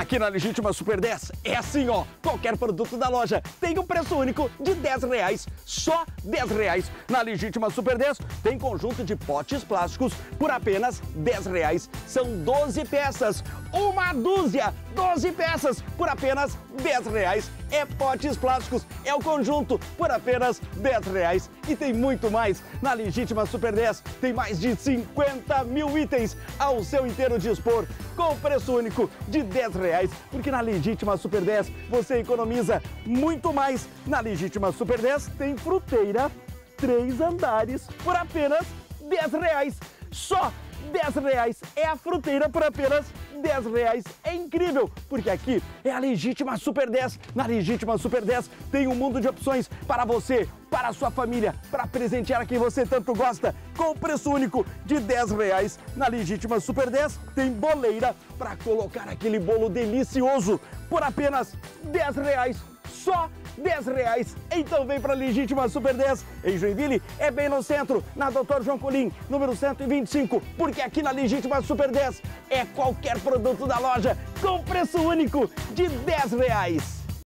Aqui na Legítima Super 10 é assim, ó. Qualquer produto da loja tem um preço único de R$10. Só R$10. Na Legítima Super 10 tem conjunto de potes plásticos por apenas R$10. São 12 peças. Uma dúzia, 12 peças por apenas R$10. É potes plásticos, é o conjunto por apenas R$10. E tem muito mais. Na Legítima Super 10 tem mais de 50 mil itens ao seu inteiro dispor, com preço único de R$10. Porque na Legítima Super 10 você economiza muito mais. Na Legítima Super 10 tem fruteira 3 andares por apenas R$10. Só R$10 é a fruteira por apenas R$10. É incrível, porque aqui é a Legítima Super 10. Na Legítima Super 10 tem um mundo de opções para você, para a sua família, para presentear a quem você tanto gosta, com preço único de R$10. Na Legítima Super 10 tem boleira para colocar aquele bolo delicioso por apenas R$10. Só R$10. Então vem para a Legítima Super 10. Em Joinville é bem no centro, na Dr. João Colim, número 125, porque aqui na Legítima Super 10 é qualquer produto da loja com preço único de R$10.